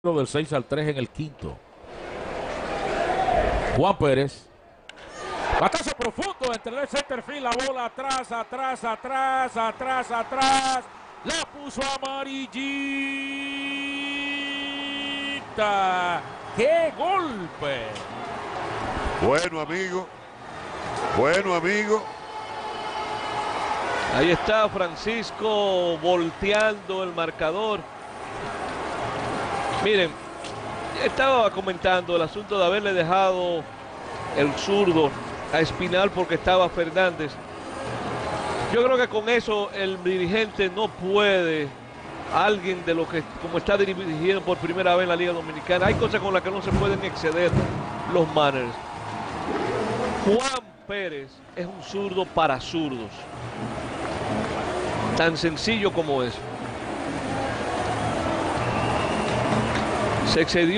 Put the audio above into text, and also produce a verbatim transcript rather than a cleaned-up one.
del seis al tres en el quinto. Juan Pérez. Batazo profundo entre el center field, la bola atrás, atrás, atrás, atrás, atrás. La puso amarillita. ¡Qué golpe! Bueno, amigo. Bueno, amigo. Ahí está Francisco volteando el marcador. Miren, estaba comentando el asunto de haberle dejado el zurdo a Espinal porque estaba Fernández. Yo creo que con eso el dirigente no puede, alguien de lo que como está dirigiendo por primera vez en la Liga Dominicana, hay cosas con las que no se pueden exceder los managers. Juan Pérez es un zurdo para zurdos. Tan sencillo como eso. Se excedió.